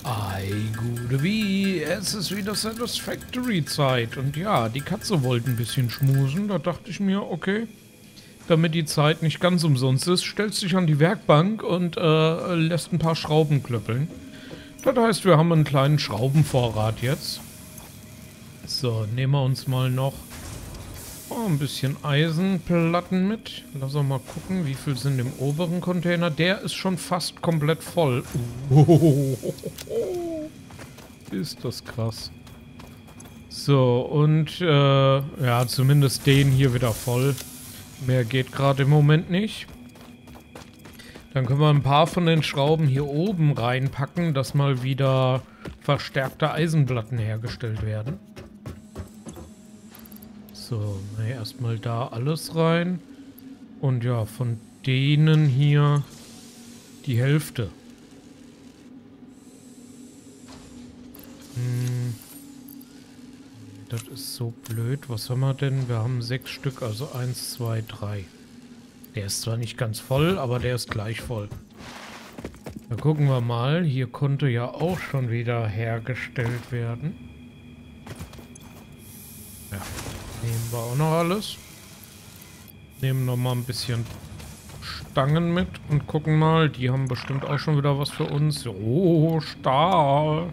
Ei, gute wie, es ist wieder Satisfactory-Zeit. Und ja, die Katze wollte ein bisschen schmusen. Da dachte ich mir, okay, damit die Zeit nicht ganz umsonst ist, stellst dich an die Werkbank und lässt ein paar Schrauben klöppeln. Das heißt, wir haben einen kleinen Schraubenvorrat jetzt. So, nehmen wir uns mal noch ein bisschen Eisenplatten mit. Lass uns mal gucken, wie viel sind im oberen Container. Der ist schon fast komplett voll. Ist das krass. So, und ja, zumindest den hier wieder voll. Mehr geht gerade im Moment nicht. Dann können wir ein paar von den Schrauben hier oben reinpacken, dass mal wieder verstärkte Eisenplatten hergestellt werden. So, erstmal da alles rein. Und ja, von denen hier die Hälfte. Das ist so blöd. Was haben wir denn? Wir haben 6 Stück, also 1, 2, 3. Der ist zwar nicht ganz voll, aber der ist gleich voll. Da gucken wir mal. Hier konnte ja auch schon wieder hergestellt werden. Ja, nehmen wir auch noch alles. Nehmen noch mal ein bisschen Stangen mit und gucken mal. Die haben bestimmt auch schon wieder was für uns. Oh, Stahl.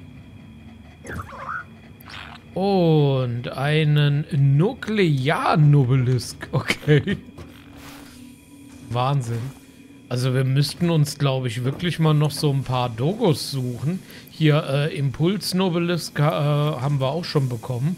Und einen Nuklearnobelisk. Okay. Wahnsinn. Also wir müssten uns, glaube ich, wirklich mal noch so ein paar Dogos suchen. Hier, Impulsnobelisk haben wir auch schon bekommen.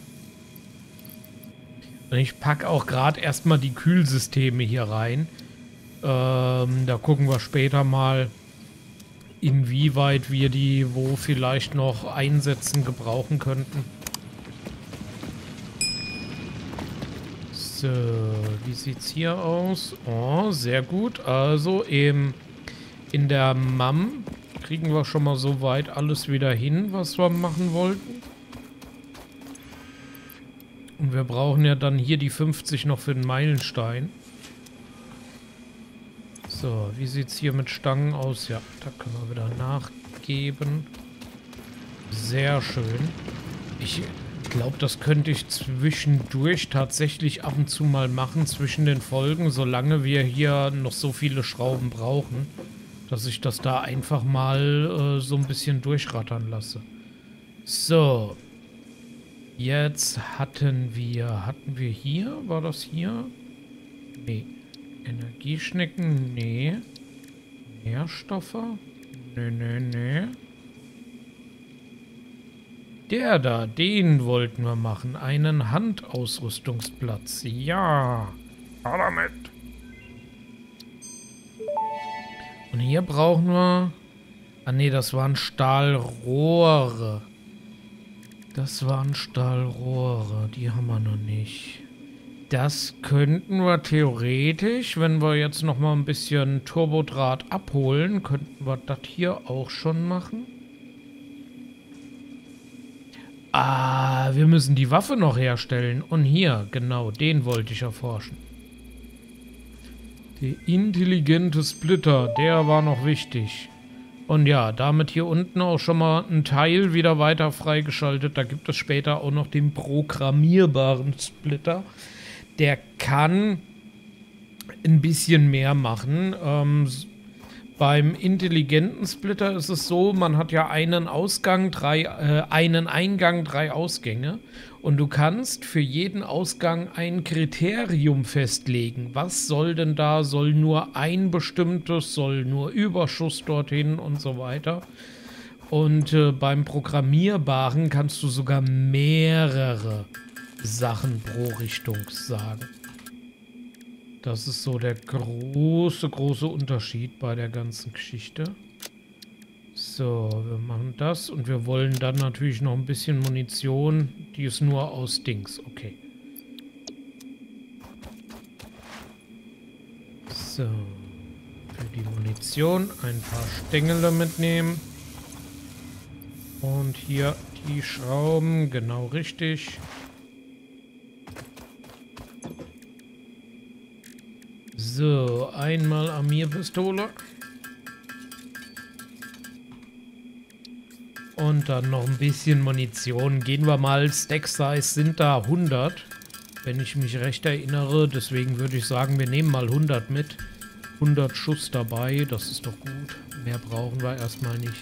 Und ich packe auch gerade erstmal die Kühlsysteme hier rein. Da gucken wir später mal, inwieweit wir die wo vielleicht noch einsetzen, gebrauchen könnten. So, wie sieht's hier aus? Oh, sehr gut. Also in der MAM kriegen wir schon mal so weit alles wieder hin, was wir machen wollten. Und wir brauchen ja dann hier die 50 noch für den Meilenstein. So, wie sieht's hier mit Stangen aus? Ja, da können wir wieder nachgeben. Sehr schön. Ich glaube, das könnte ich zwischendurch tatsächlich ab und zu mal machen, zwischen den Folgen, solange wir hier noch so viele Schrauben brauchen, dass ich das da einfach mal so ein bisschen durchrattern lasse. So. Jetzt hatten wir hier, war das hier? Nee. Energieschnecken? Nee. Nährstoffe? Nee. Der da, den wollten wir machen. Einen Handausrüstungsplatz. Ja. Her damit. Und hier brauchen wir... Ah nee, das waren Stahlrohre. Das waren Stahlrohre. Die haben wir noch nicht. Das könnten wir theoretisch, wenn wir jetzt noch mal ein bisschen Turbodraht abholen, könnten wir das hier auch schon machen. Ah, wir müssen die Waffe noch herstellen. Und hier, genau, den wollte ich erforschen. Der intelligente Splitter, der war noch wichtig. Und ja, damit hier unten auch schon mal ein Teil wieder weiter freigeschaltet. Da gibt es später auch noch den programmierbaren Splitter. Der kann ein bisschen mehr machen. Beim intelligenten Splitter ist es so, man hat ja einen einen Eingang, 3 Ausgänge. Und du kannst für jeden Ausgang ein Kriterium festlegen. Was soll denn da? Soll nur ein bestimmtes, soll nur Überschuss dorthin und so weiter. Und beim Programmierbaren kannst du sogar mehrere Sachen pro Richtung sagen. Das ist so der große Unterschied bei der ganzen Geschichte. So, wir machen das und wir wollen dann natürlich noch ein bisschen Munition. Die ist nur aus Dings. Okay. So. Für die Munition ein paar Stängel mitnehmen. Und hier die Schrauben. Genau richtig. So, einmal Armierpistole. Und dann noch ein bisschen Munition. Gehen wir mal, Stack Size sind da 100. Wenn ich mich recht erinnere. Deswegen würde ich sagen, wir nehmen mal 100 mit. 100 Schuss dabei, das ist doch gut. Mehr brauchen wir erstmal nicht.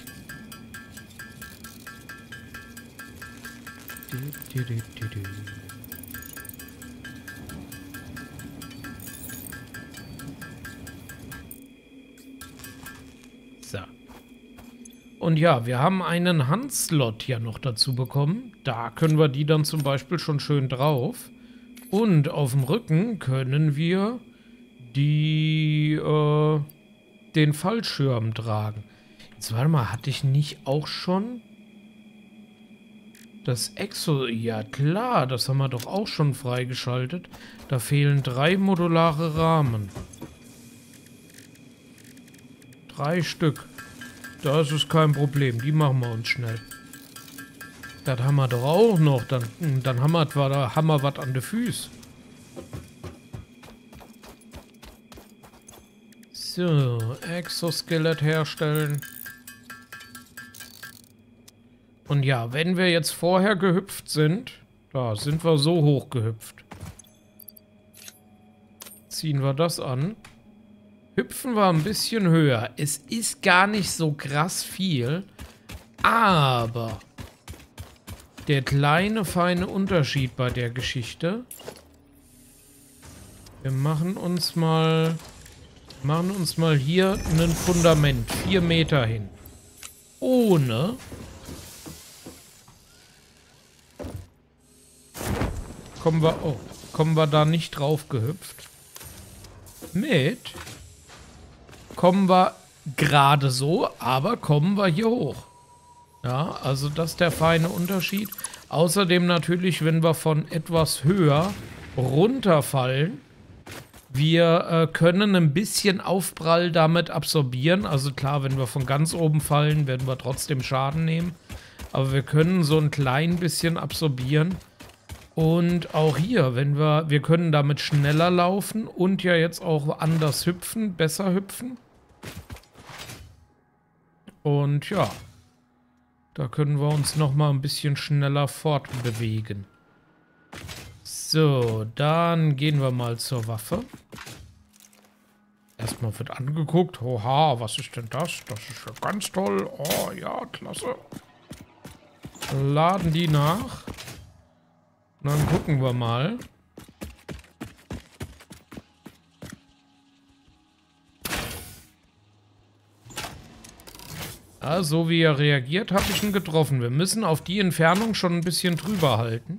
So. Und ja, wir haben einen Handslot ja noch dazu bekommen. Da können wir die dann zum Beispiel schon schön drauf. Und auf dem Rücken können wir den Fallschirm tragen. Jetzt warte mal, hatte ich nicht auch schon das Exo? Ja klar, das haben wir doch auch schon freigeschaltet. Da fehlen 3 modulare Rahmen. 3 Stück. Das ist kein Problem, die machen wir uns schnell. Das haben wir doch auch noch. Dann haben wir was an den Füßen. So, Exoskelett herstellen. Und ja, wenn wir jetzt vorher gehüpft sind, da sind wir so hoch gehüpft. Ziehen wir das an. Hüpfen wir ein bisschen höher. Es ist gar nicht so krass viel, aber der kleine, feine Unterschied bei der Geschichte. Wir machen uns mal hier ein Fundament. 4 Meter hin. Ohne kommen wir da nicht drauf gehüpft. Kommen wir gerade so, aber kommen wir hier hoch. Ja, also das ist der feine Unterschied. Außerdem natürlich, wenn wir von etwas höher runterfallen, wir können ein bisschen Aufprall damit absorbieren. Also klar, wenn wir von ganz oben fallen, werden wir trotzdem Schaden nehmen. Aber wir können so ein klein bisschen absorbieren. Und auch hier, wir können damit schneller laufen und ja jetzt auch anders hüpfen, besser hüpfen. Und ja, da können wir uns nochmal ein bisschen schneller fortbewegen. So, dann gehen wir mal zur Waffe. Erstmal wird angeguckt. Oha, was ist denn das? Das ist ja ganz toll. Oh ja, klasse. Laden die nach. Und dann gucken wir mal. So wie er reagiert, habe ich ihn getroffen. Wir müssen auf die Entfernung schon ein bisschen drüber halten.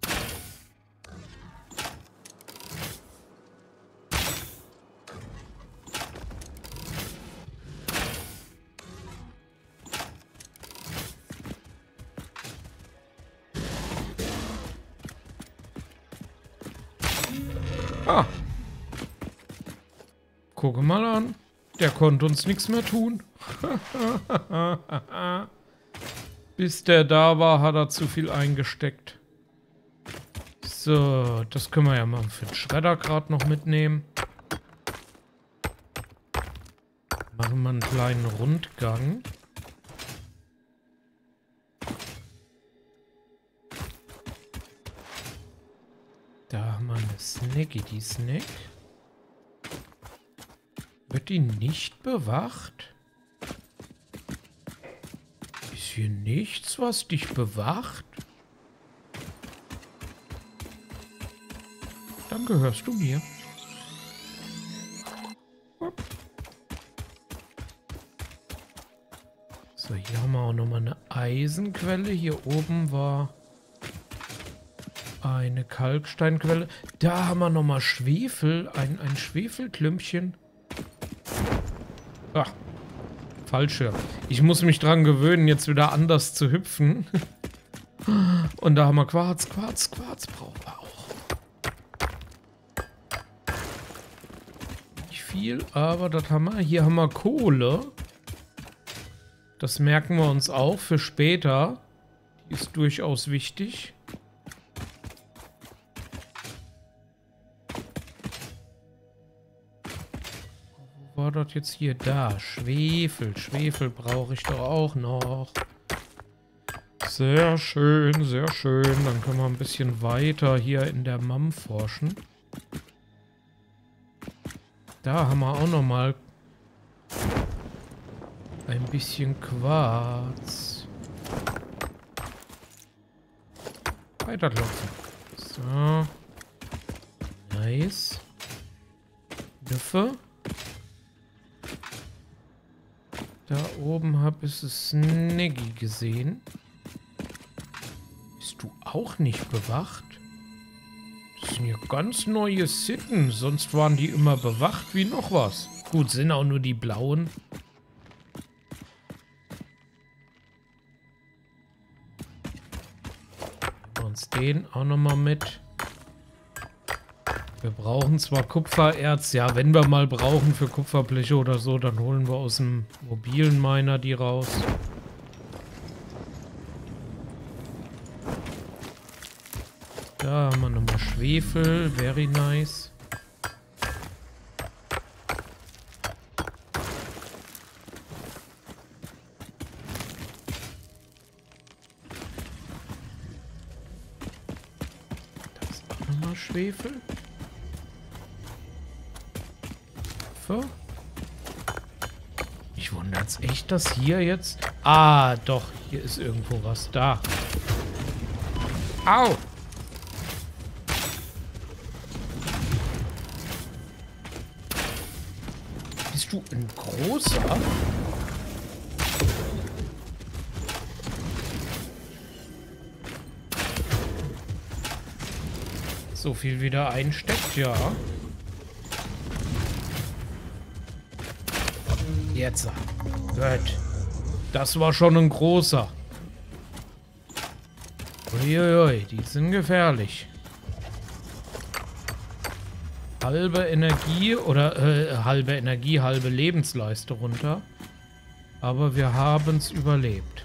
Ah. Gucke mal an. Der konnte uns nichts mehr tun. Bis der da war, hat er zu viel eingesteckt. So, das können wir ja mal für den Schredder gerade noch mitnehmen. Machen wir einen kleinen Rundgang. Da haben wir eine Snackity-Snack. Wird die nicht bewacht? Ist hier nichts, was dich bewacht? Dann gehörst du mir. So, hier haben wir auch nochmal eine Eisenquelle. Hier oben war eine Kalksteinquelle. Da haben wir nochmal Schwefel. Ein Schwefelklümpchen. Ach, Fallschirm. Ich muss mich dran gewöhnen, jetzt wieder anders zu hüpfen. Und da haben wir Quarz brauchen wir auch. Nicht viel, aber das haben wir. Hier haben wir Kohle. Das merken wir uns auch für später. Die ist durchaus wichtig. War das jetzt hier? Da. Schwefel brauche ich doch auch noch. Sehr schön, sehr schön. Dann können wir ein bisschen weiter hier in der MAM forschen. Da haben wir auch nochmal ein bisschen Quarz. Weiterklopfen. So. Nice. Nüffe. Da oben habe ich es Snaggy gesehen. Bist du auch nicht bewacht? Das sind ja ganz neue Sitten. Sonst waren die immer bewacht wie noch was. Gut, sind auch nur die blauen. Nehmen wir uns den auch nochmal mit. Wir brauchen zwar Kupfererz, ja, wenn wir mal brauchen für Kupferbleche oder so, dann holen wir aus dem mobilen Miner die raus. Da haben wir nochmal Schwefel, very nice. Da ist auch nochmal Schwefel. Ich wundere es echt, dass hier jetzt... Ah, doch, hier ist irgendwo was da. Au! Bist du ein großer? So viel wieder einsteckt, ja. Jetzt. Gut. Das war schon ein großer. Uiuiui, die sind gefährlich. Halbe Energie oder halbe Energie, halbe Lebensleiste runter. Aber wir haben es überlebt.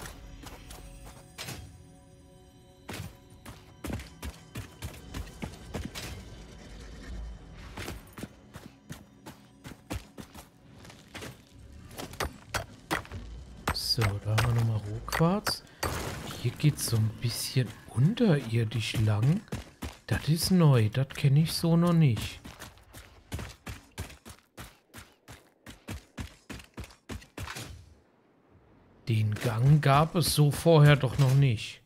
So, da haben wir nochmal Rohquarz. Hier geht es so ein bisschen unterirdisch lang. Das ist neu, das kenne ich so noch nicht. Den Gang gab es so vorher doch noch nicht.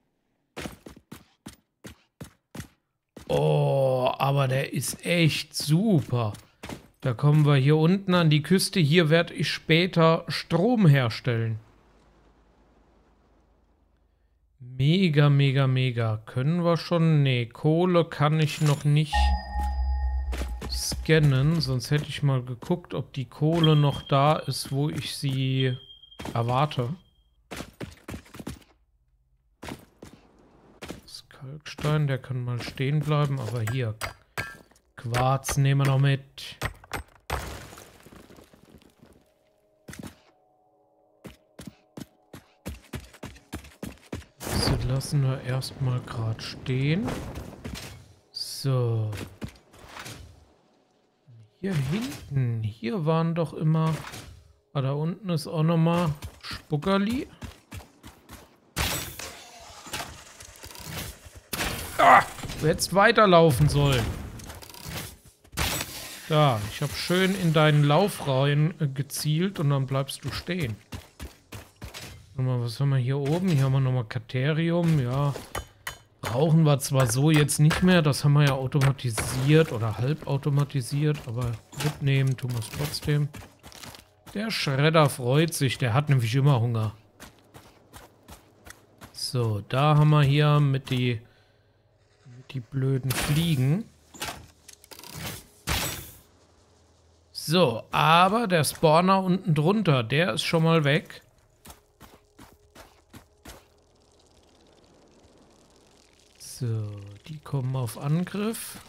Oh, aber der ist echt super. Da kommen wir hier unten an die Küste. Hier werde ich später Strom herstellen. Mega, mega, mega. Können wir schon? Nee, Kohle kann ich noch nicht scannen. Sonst hätte ich mal geguckt, ob die Kohle noch da ist, wo ich sie erwarte. Das Kalkstein, der kann mal stehen bleiben. Aber hier, Quarz nehmen wir noch mit. Lassen wir erstmal gerade stehen. So. Hier hinten. Hier waren doch immer... Ah, da unten ist auch nochmal Spuckerli. Ah, du hättest weiterlaufen sollen. Da, ich habe schön in deinen Lauf rein gezielt und dann bleibst du stehen. Was haben wir hier oben? Hier haben wir nochmal Katerium. Ja, brauchen wir zwar so jetzt nicht mehr. Das haben wir ja automatisiert oder halbautomatisiert. Aber mitnehmen tun wir es trotzdem. Der Schredder freut sich. Der hat nämlich immer Hunger. So, da haben wir hier mit die blöden Fliegen. So, aber der Spawner unten drunter, der ist schon mal weg. So, die kommen auf Angriff.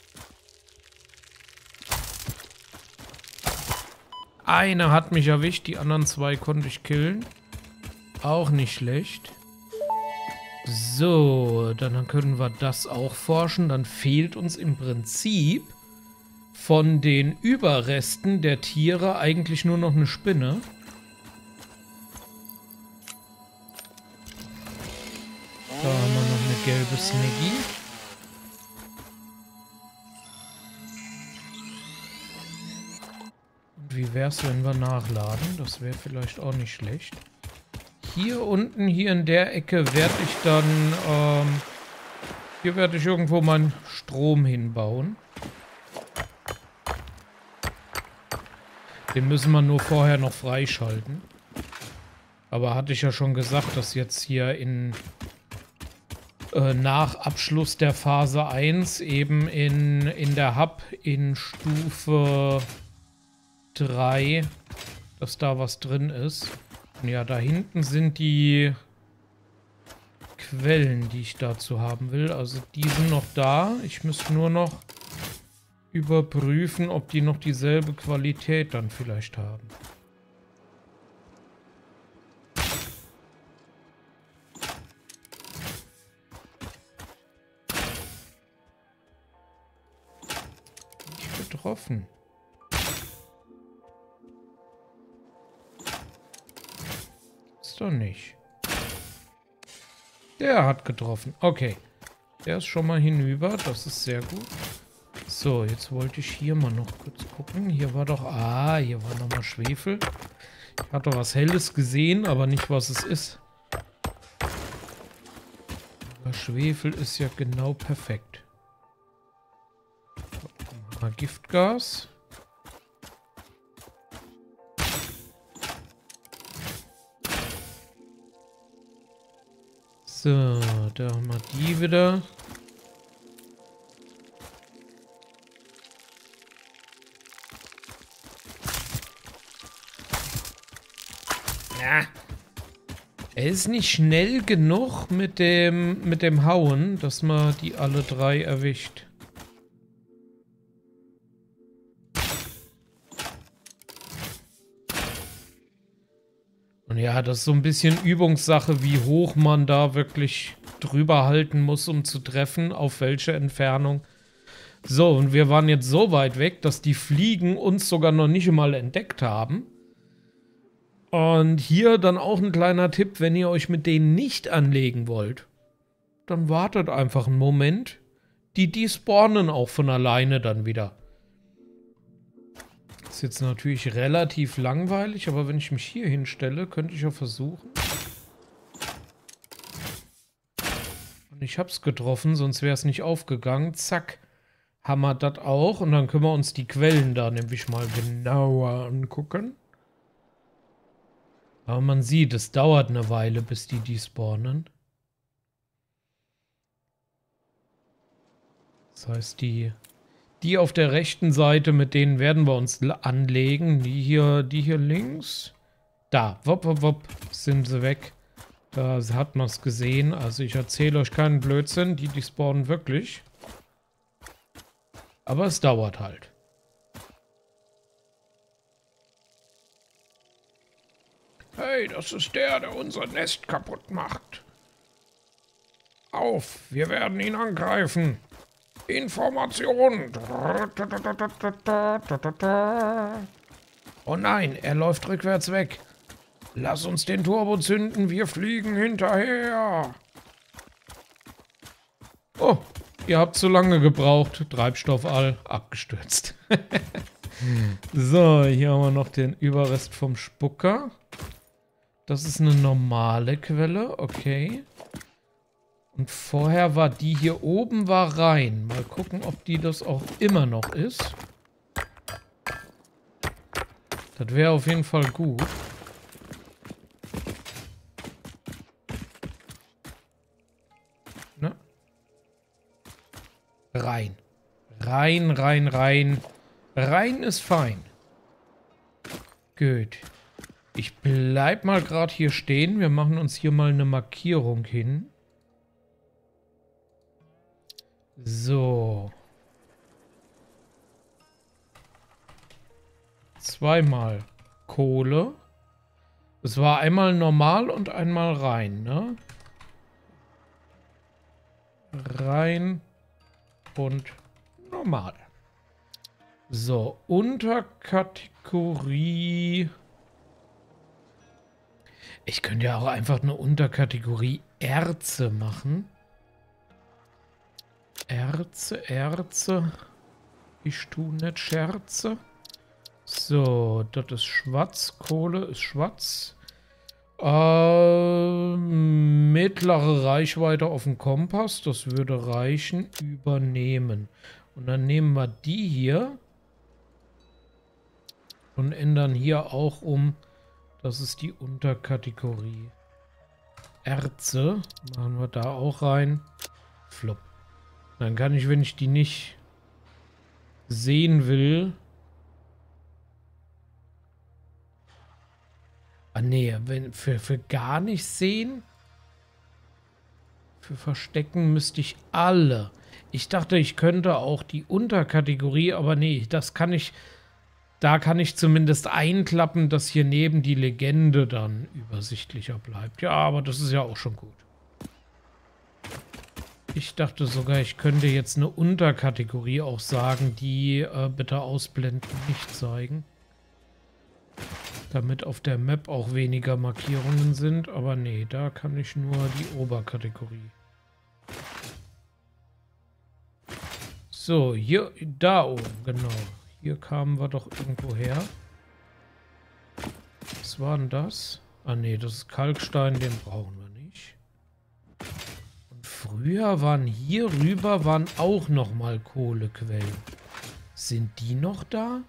Einer hat mich erwischt, die anderen zwei konnte ich killen. Auch nicht schlecht. So, dann können wir das auch forschen. Dann fehlt uns im Prinzip von den Überresten der Tiere eigentlich nur noch eine Spinne. gelbe Sniggy. Und wie wär's, wenn wir nachladen? Das wäre vielleicht auch nicht schlecht. Hier unten, hier in der Ecke werde ich dann, hier werde ich irgendwo meinen Strom hinbauen. Den müssen wir nur vorher noch freischalten. Aber hatte ich ja schon gesagt, dass jetzt hier nach Abschluss der Phase 1 eben in der Hub in Stufe 3, dass da was drin ist. Und ja, da hinten sind die Quellen, die ich dazu haben will. Also die sind noch da. Ich müsste nur noch überprüfen, ob die noch dieselbe Qualität dann vielleicht haben. Nicht getroffen. Ist doch nicht. Der hat getroffen. Okay. Der ist schon mal hinüber. Das ist sehr gut. So, jetzt wollte ich hier mal noch kurz gucken. Hier war doch... Ah, hier war nochmal Schwefel. Ich hatte was Helles gesehen, aber nicht, was es ist. Aber Schwefel ist ja genau perfekt. Mal Giftgas. So, da haben wir die wieder. Ja. Er ist nicht schnell genug mit dem Hauen, dass man die alle drei erwischt. Und ja, das ist so ein bisschen Übungssache, wie hoch man da wirklich drüber halten muss, um zu treffen, auf welche Entfernung. So, und wir waren jetzt so weit weg, dass die Fliegen uns sogar noch nicht mal entdeckt haben. Und hier dann auch ein kleiner Tipp, wenn ihr euch mit denen nicht anlegen wollt, dann wartet einfach einen Moment. Die spawnen auch von alleine dann wieder. Das ist jetzt natürlich relativ langweilig, aber wenn ich mich hier hinstelle, könnte ich ja versuchen. Und ich hab's getroffen, sonst wäre es nicht aufgegangen. Zack, haben wir das auch. Und dann können wir uns die Quellen da nämlich mal genauer angucken. Aber man sieht, es dauert eine Weile, bis die spawnen. Das heißt, die auf der rechten Seite, mit denen werden wir uns anlegen. Die hier links. Da, wupp, wupp, wupp, sind sie weg. Da hat man es gesehen. Also ich erzähle euch keinen Blödsinn. Die spawnen wirklich. Aber es dauert halt. Hey, das ist der unser Nest kaputt macht. Auf, wir werden ihn angreifen. Information. Oh nein, er läuft rückwärts weg. Lass uns den Turbo zünden, wir fliegen hinterher. Oh, ihr habt zu lange gebraucht. Treibstoff all abgestürzt. So, hier haben wir noch den Überrest vom Spucker. Das ist eine normale Quelle, okay. Und vorher war die hier oben war rein. Mal gucken, ob die das auch immer noch ist. Das wäre auf jeden Fall gut. Ne? Rein. Rein, rein, rein. Rein ist fein. Gut. Ich bleib mal gerade hier stehen. Wir machen uns hier mal eine Markierung hin. So. Zweimal Kohle. Es war einmal normal und einmal rein, ne? Rein und normal. So, Unterkategorie. Ich könnte ja auch einfach eine Unterkategorie Erze machen. Erze. Ich tu nicht Scherze. So, das ist schwarz. Kohle ist schwarz. Mittlere Reichweite auf dem Kompass. Das würde reichen. Übernehmen. Und dann nehmen wir die hier. Und ändern hier auch um. Das ist die Unterkategorie. Erze. Machen wir da auch rein. Flop. Dann kann ich, wenn ich die nicht sehen will. Ah nee, wenn, für gar nicht sehen. Für Verstecken müsste ich alle. Ich dachte, ich könnte auch die Unterkategorie, aber nee, das kann ich. Da kann ich zumindest einklappen, dass hier neben die Legende dann übersichtlicher bleibt. Ja, aber das ist ja auch schon gut. Ich dachte sogar, ich könnte jetzt eine Unterkategorie auch sagen, die bitte ausblenden, nicht zeigen. Damit auf der Map auch weniger Markierungen sind. Aber nee, da kann ich nur die Oberkategorie. So, hier, da oben, genau. Hier kamen wir doch irgendwo her. Was war denn das? Ah nee, das ist Kalkstein, den brauchen wir nicht. Und früher waren hier rüber auch nochmal Kohlequellen. Sind die noch da?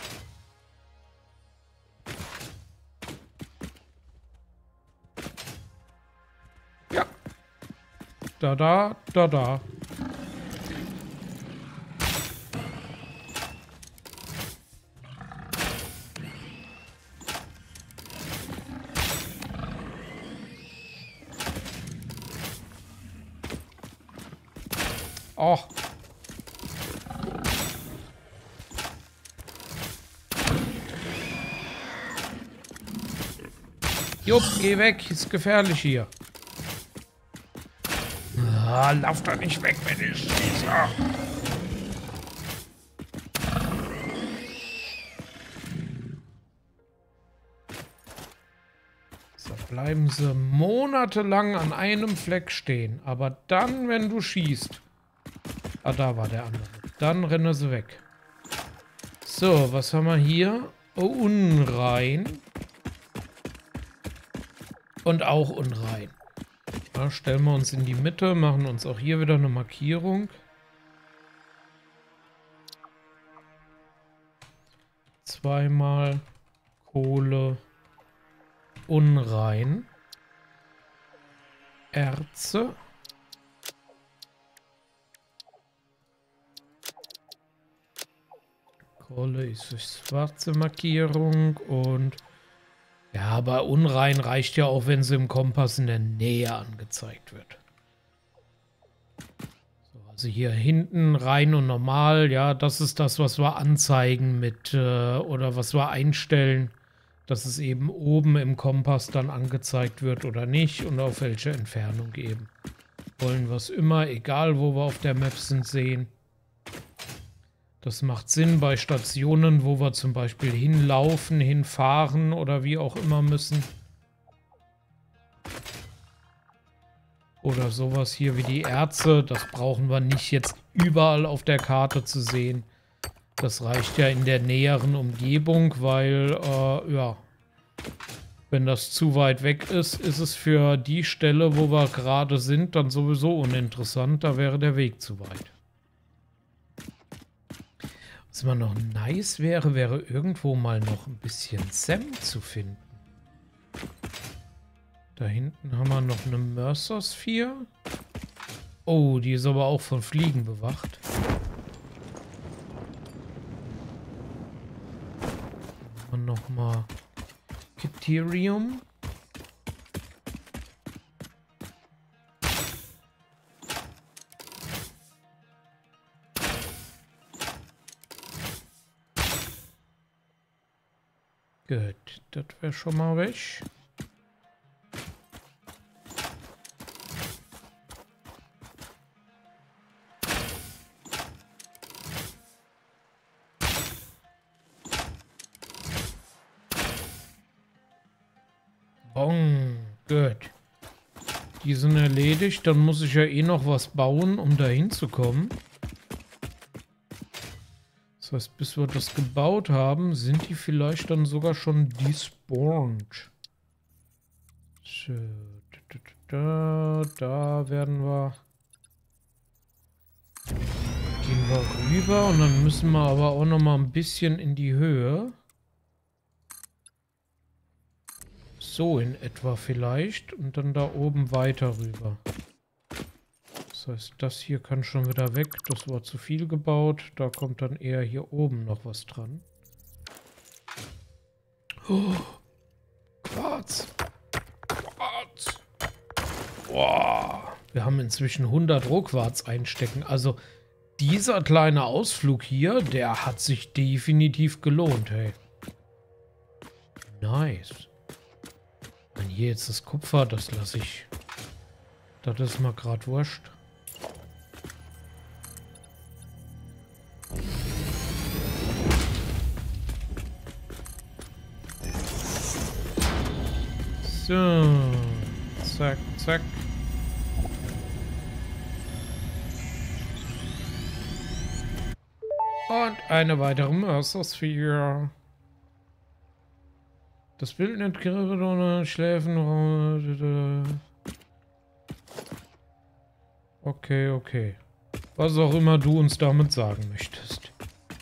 Ja. Da. Oh. Jupp, geh weg. Ist gefährlich hier. Ah, lauf doch nicht weg, wenn ich schieße. So, bleiben sie monatelang an einem Fleck stehen. Aber dann, wenn du schießt. Ah, da war der andere. Dann rennen sie weg. So, was haben wir hier? Oh, unrein. Und auch unrein. Ja, stellen wir uns in die Mitte, machen uns auch hier wieder eine Markierung. Zweimal Kohle unrein. Erze. Kohle ist eine schwarze Markierung und ja, aber unrein reicht ja auch, wenn sie im Kompass in der Nähe angezeigt wird. So, also hier hinten rein und normal, ja, das ist das, was wir anzeigen mit, oder was wir einstellen, dass es eben oben im Kompass dann angezeigt wird oder nicht und auf welche Entfernung eben. Wollen wir es immer, egal wo wir auf der Map sind, sehen. Das macht Sinn bei Stationen, wo wir zum Beispiel hinlaufen, hinfahren oder wie auch immer müssen. Oder sowas hier wie die Erze. Das brauchen wir nicht jetzt überall auf der Karte zu sehen. Das reicht ja in der näheren Umgebung, weil, ja, wenn das zu weit weg ist, ist es für die Stelle, wo wir gerade sind, dann sowieso uninteressant. Da wäre der Weg zu weit. Was mal noch nice wäre, wäre irgendwo mal noch ein bisschen Sam zu finden. Da hinten haben wir noch eine Mercer-Sphere. Oh, die ist aber auch von Fliegen bewacht. Und nochmal Kytherium. Gut, das wäre schon mal weg. Bong, gut. Die sind erledigt. Dann muss ich ja eh noch was bauen, um da hinzukommen. Das heißt, bis wir das gebaut haben, sind die vielleicht dann sogar schon despawned. So. Da werden wir... Gehen wir rüber und dann müssen wir aber auch noch mal ein bisschen in die Höhe. So in etwa vielleicht. Und dann da oben weiter rüber. Das heißt, das hier kann schon wieder weg. Das war zu viel gebaut. Da kommt dann eher hier oben noch was dran. Oh, Quarz. Quarz. Boah. Wir haben inzwischen 100 Rohquarz einstecken. Also dieser kleine Ausflug hier, der hat sich definitiv gelohnt, hey. Nice. Und hier jetzt das Kupfer, das lasse ich. Das ist mal gerade wurscht. So. Zack, zack. Und eine weitere Mörser-Sphere. Das Bild nicht gerät ohne Schläfen. Okay, okay. Was auch immer du uns damit sagen möchtest.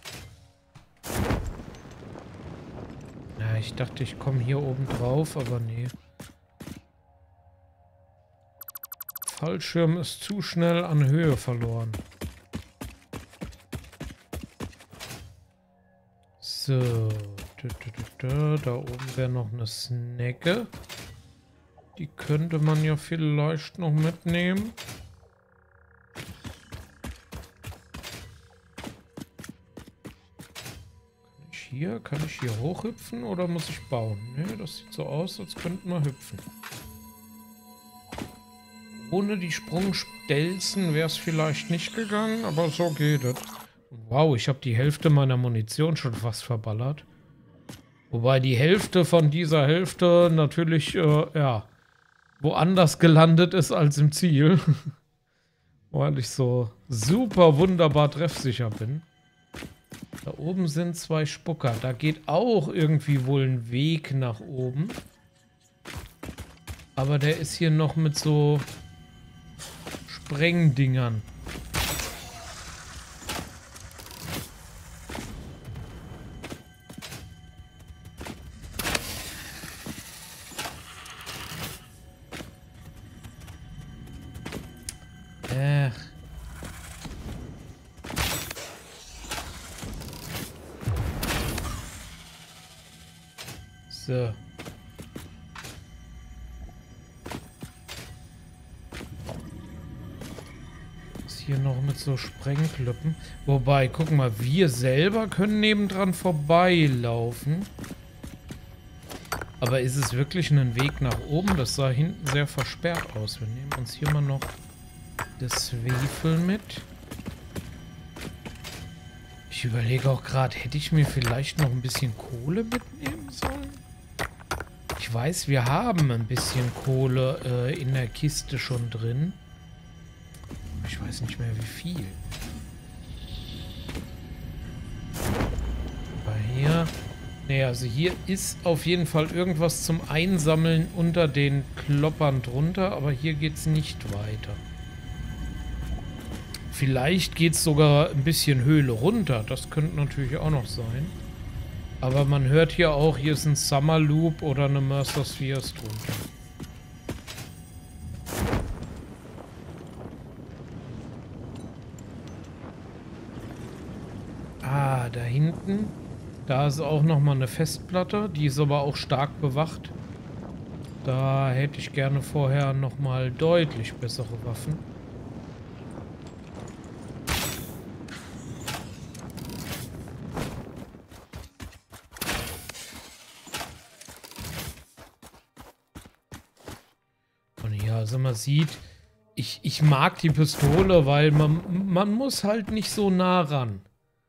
Na, ich dachte, ich komme hier oben drauf, aber nee. Fallschirm ist zu schnell an Höhe verloren. So. Da oben wäre noch eine Snecke. Die könnte man ja vielleicht noch mitnehmen. Kann ich hier hochhüpfen oder muss ich bauen? Ne, das sieht so aus, als könnten wir hüpfen. Ohne die Sprungstelzen wäre es vielleicht nicht gegangen, aber so geht es. Wow, ich habe die Hälfte meiner Munition schon fast verballert. Wobei die Hälfte von dieser Hälfte natürlich, ja, woanders gelandet ist als im Ziel. Weil ich so super wunderbar treffsicher bin. Da oben sind 2 Spucker. Da geht auch irgendwie wohl ein Weg nach oben. Aber der ist hier noch mit so Sprengdingern. So. Ist hier noch mit so Sprengklöppen. Wobei, guck mal, wir selber können nebendran vorbeilaufen. Aber ist es wirklich ein Weg nach oben? Das sah hinten sehr versperrt aus. Wir nehmen uns hier mal noch das Schwefel mit. Ich überlege auch gerade, hätte ich mir vielleicht noch ein bisschen Kohle mitnehmen sollen? Ich weiß, wir haben ein bisschen Kohle in der Kiste schon drin. Ich weiß nicht mehr wie viel. Aber hier... Ne, also hier ist auf jeden Fall irgendwas zum Einsammeln unter den Kloppern drunter, aber hier geht es nicht weiter. Vielleicht geht es sogar ein bisschen Höhle runter. Das könnte natürlich auch noch sein. Aber man hört hier auch, hier ist ein Summer Loop oder eine Mercer Sphere drunter. Ah, da hinten. Da ist auch nochmal eine Festplatte. Die ist aber auch stark bewacht. Da hätte ich gerne vorher nochmal deutlich bessere Waffen. Also man sieht, ich mag die Pistole, weil man muss halt nicht so nah ran.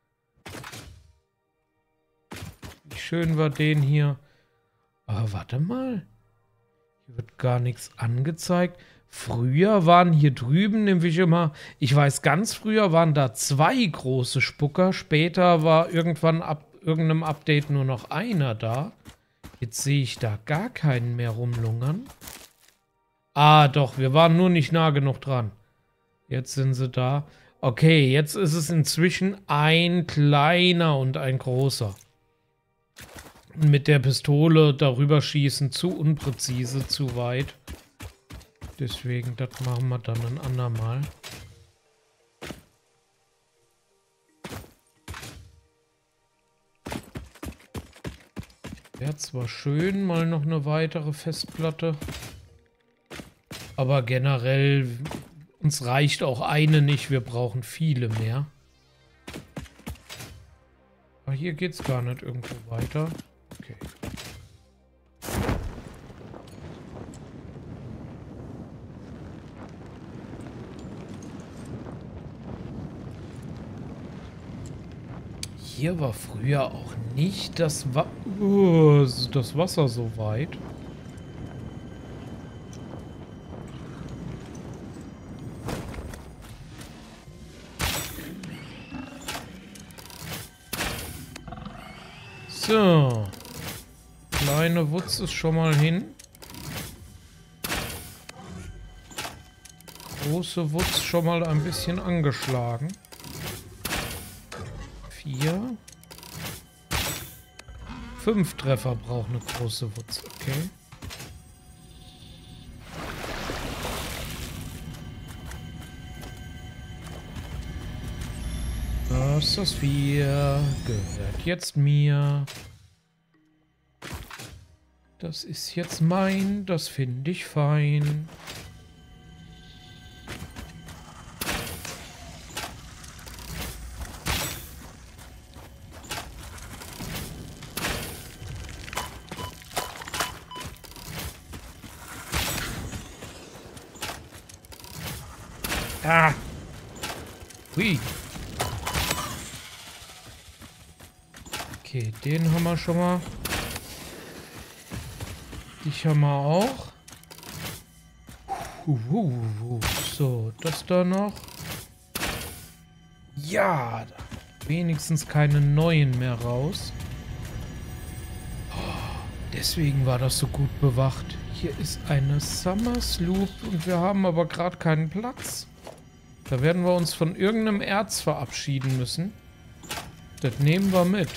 Wie schön war den hier. Aber warte mal. Hier wird gar nichts angezeigt. Früher waren hier drüben nämlich immer, ich weiß, ganz früher waren da 2 große Spucker. Später war irgendwann ab irgendeinem Update nur noch einer da. Jetzt sehe ich da gar keinen mehr rumlungern. Ah, doch, wir waren nur nicht nah genug dran. Jetzt sind sie da. Okay, jetzt ist es inzwischen ein kleiner und ein großer. Mit der Pistole darüber schießen, zu unpräzise, zu weit. Deswegen, das machen wir dann ein andermal. Wäre zwar schön, mal noch eine weitere Festplatte. Aber generell, uns reicht auch eine nicht. Wir brauchen viele mehr. Aber hier geht es gar nicht irgendwo weiter. Okay. Hier war früher auch nicht das Wasser so weit. So. Kleine Wutz ist schon mal hin. Große Wutz schon mal ein bisschen angeschlagen. 4. 5 Treffer braucht eine große Wutz, okay. Das 4 gehört jetzt mir. Das ist jetzt mein, das finde ich fein. Ah! Hui! Okay, den haben wir schon mal. Dich haben wir auch. So, das da noch. Ja, wenigstens keine neuen mehr raus. Deswegen war das so gut bewacht. Hier ist eine Summer Sloop und wir haben aber gerade keinen Platz. Da werden wir uns von irgendeinem Erz verabschieden müssen. Das nehmen wir mit.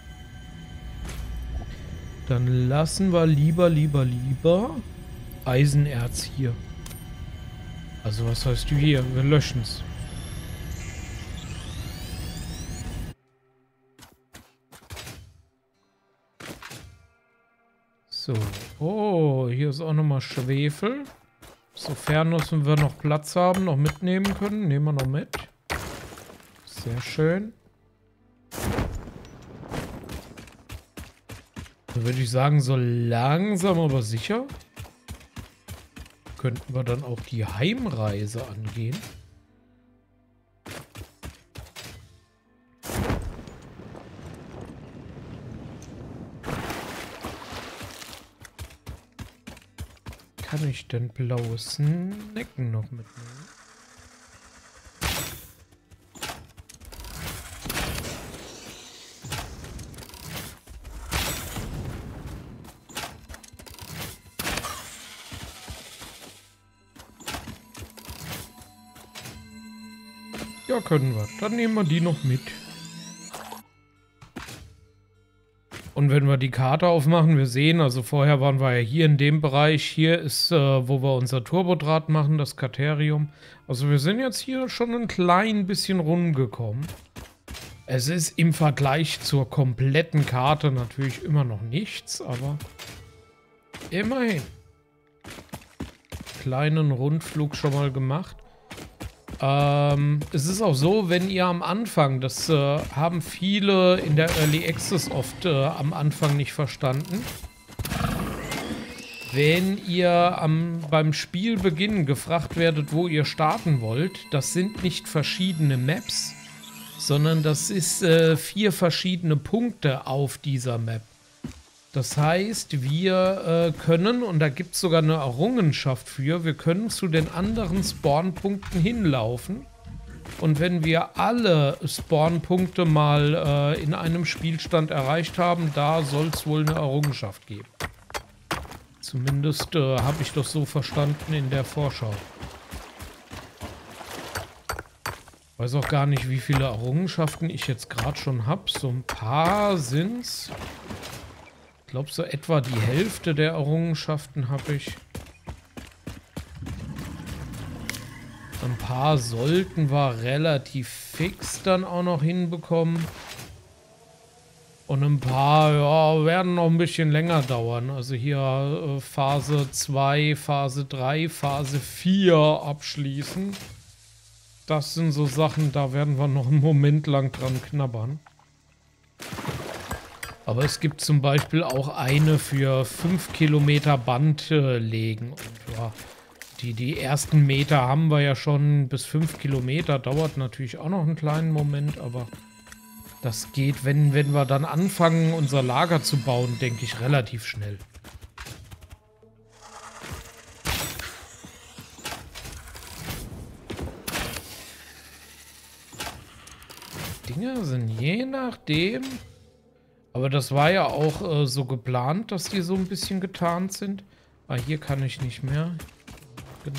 Dann lassen wir lieber Eisenerz hier. Also was heißt du hier? Wir löschen es. So. Oh, hier ist auch nochmal Schwefel. Sofern wir noch Platz haben, noch mitnehmen können. Nehmen wir noch mit. Sehr schön. Dann würde ich sagen, so langsam aber sicher könnten wir dann auch die Heimreise angehen. Kann ich denn blaues Snacken noch mitnehmen? Ja, können wir. Dann nehmen wir die noch mit. Und wenn wir die Karte aufmachen, wir sehen, also vorher waren wir ja hier in dem Bereich. Hier ist, wo wir unser Turbodraht machen, das Katerium. Also wir sind jetzt hier schon ein klein bisschen rumgekommen. Es ist im Vergleich zur kompletten Karte natürlich immer noch nichts, aber immerhin. Kleinen Rundflug schon mal gemacht. Es ist auch so, wenn ihr am Anfang, das haben viele in der Early Access oft am Anfang nicht verstanden. Wenn ihr beim Spielbeginn gefragt werdet, wo ihr starten wollt, das sind nicht verschiedene Maps, sondern das ist 4 verschiedene Punkte auf dieser Map. Das heißt, wir können, und da gibt es sogar eine Errungenschaft für, wir können zu den anderen Spawnpunkten hinlaufen. Und wenn wir alle Spawnpunkte mal in einem Spielstand erreicht haben, da soll es wohl eine Errungenschaft geben. Zumindest habe ich das so verstanden in der Vorschau. Weiß auch gar nicht, wie viele Errungenschaften ich jetzt gerade schon habe. So ein paar sind's. Ich glaube, so etwa die Hälfte der Errungenschaften habe ich. Ein paar sollten wir relativ fix dann auch noch hinbekommen. Und ein paar, ja, werden noch ein bisschen länger dauern. Also hier Phase 2, Phase 3, Phase 4 abschließen. Das sind so Sachen, da werden wir noch einen Moment lang dran knabbern. Aber es gibt zum Beispiel auch eine für 5 Kilometer Band legen. Und ja, die ersten Meter haben wir ja schon. Bis 5 Kilometer dauert natürlich auch noch einen kleinen Moment, aber das geht, wenn wir dann anfangen, unser Lager zu bauen, denke ich, relativ schnell. Dinge sind je nachdem... Aber das war ja auch so geplant, dass die so ein bisschen getarnt sind. Ah, hier kann ich nicht mehr. Genau.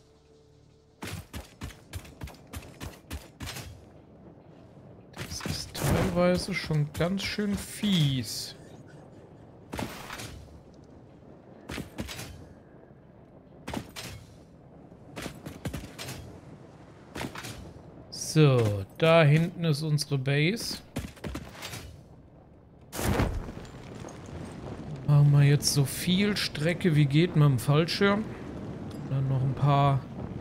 Das ist teilweise schon ganz schön fies. So, da hinten ist unsere Base. Machen wir jetzt so viel Strecke wie geht mit dem Fallschirm. Dann noch ein paar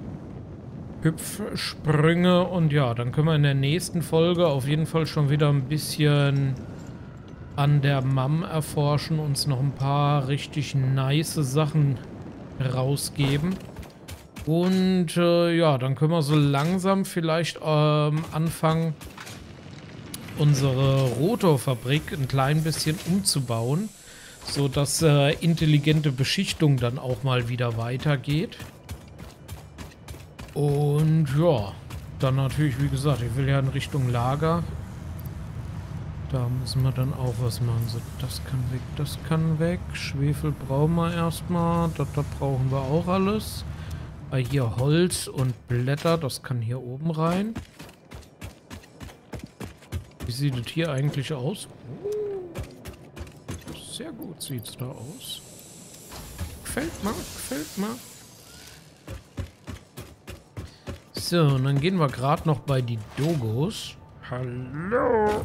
Hüpfsprünge und ja, dann können wir in der nächsten Folge auf jeden Fall schon wieder ein bisschen an der MAM erforschen, uns noch ein paar richtig nice Sachen rausgeben. Und ja, dann können wir so langsam vielleicht anfangen, unsere Rotorfabrik ein klein bisschen umzubauen, so dass intelligente Beschichtung dann auch mal wieder weitergeht. Und ja, dann natürlich, wie gesagt, ich will ja in Richtung Lager. Da müssen wir dann auch was machen. So, das kann weg, das kann weg. Schwefel brauchen wir erstmal. Da brauchen wir auch alles. Hier Holz und Blätter, das kann hier oben rein. Wie sieht es hier eigentlich aus? Sehr gut sieht es da aus. Gefällt mir, gefällt mir. So, und dann gehen wir gerade noch bei die Dogos. Hallo.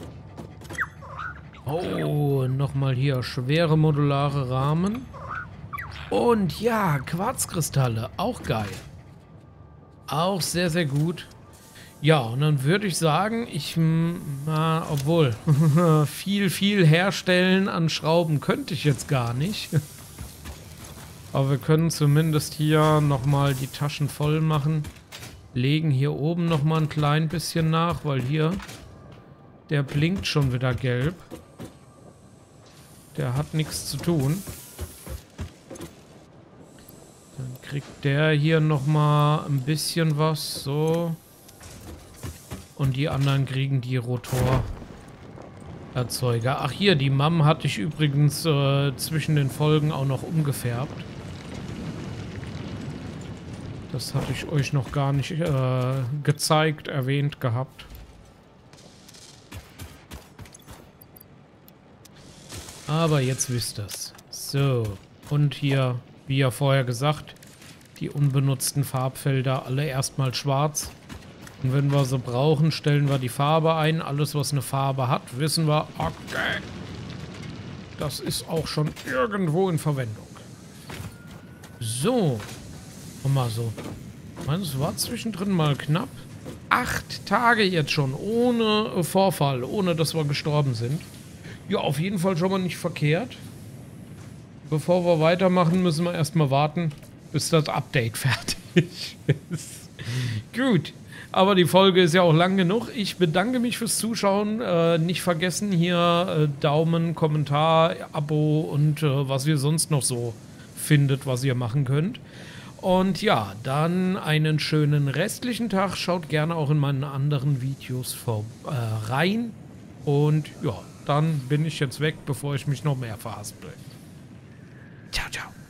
Oh, nochmal hier schwere modulare Rahmen. Und ja, Quarzkristalle, auch geil. Auch sehr, sehr gut. Ja, und dann würde ich sagen, obwohl, viel herstellen an Schrauben könnte ich jetzt gar nicht. Aber wir können zumindest hier nochmal die Taschen voll machen. Legen hier oben nochmal ein klein bisschen nach, weil hier, der blinkt schon wieder gelb. Der hat nichts zu tun. Dann kriegt der hier nochmal ein bisschen was, so. Und die anderen kriegen die Rotorerzeuger. Ach hier, die MAM hatte ich übrigens zwischen den Folgen auch noch umgefärbt. Das hatte ich euch noch gar nicht gezeigt, erwähnt gehabt. Aber jetzt wisst ihr's. So, und hier, wie ja vorher gesagt, die unbenutzten Farbfelder alle erstmal schwarz. Und wenn wir sie brauchen, stellen wir die Farbe ein. Alles, was eine Farbe hat, wissen wir, okay, das ist auch schon irgendwo in Verwendung. So, mal so. Ich meine, es war zwischendrin mal knapp. 8 Tage jetzt schon, ohne Vorfall, ohne dass wir gestorben sind. Ja, auf jeden Fall schon mal nicht verkehrt. Bevor wir weitermachen, müssen wir erstmal warten, bis das Update fertig ist. Gut, Aber die Folge ist ja auch lang genug. Ich bedanke mich fürs Zuschauen. Nicht vergessen hier Daumen, Kommentar, Abo und was ihr sonst noch so findet, was ihr machen könnt. Und ja, dann einen schönen restlichen Tag. Schaut gerne auch in meinen anderen Videos rein. Und ja, dann bin ich jetzt weg, bevor ich mich noch mehr verhaspel. Ciao, ciao.